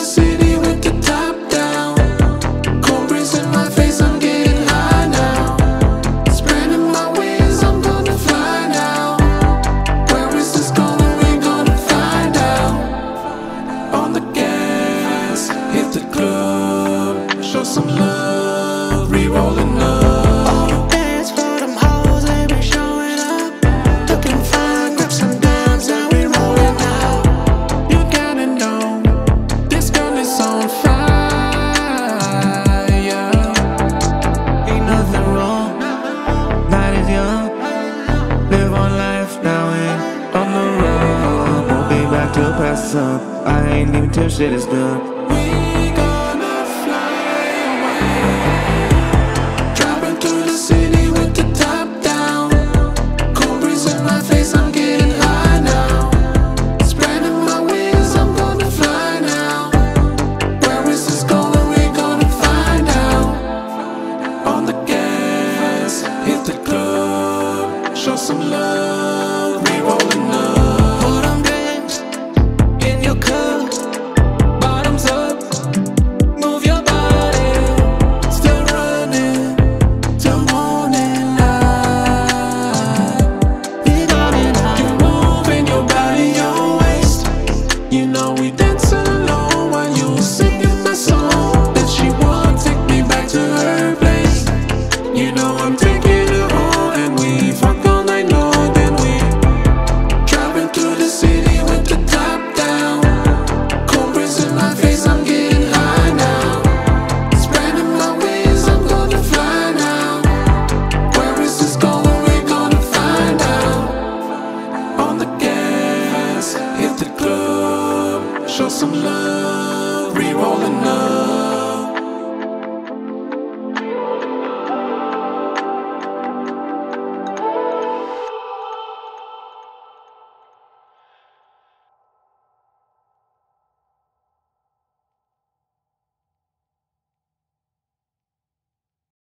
city with the top down. Cold breeze in my face, I'm getting high now. Spreading my wings, I'm gonna fly now. Where is this going? We're gonna find out. On the gas, hit the club, show some love, re-rolling up. I ain't even till shit is done. We gonna fly away. Driving through the city with the top down. Cold breeze in my face, I'm getting high now. Spreading my wings, I'm gonna fly now. Where is this going? We're gonna find out. On the gas, hit the club, show some love, we rolling up. You know we dancing.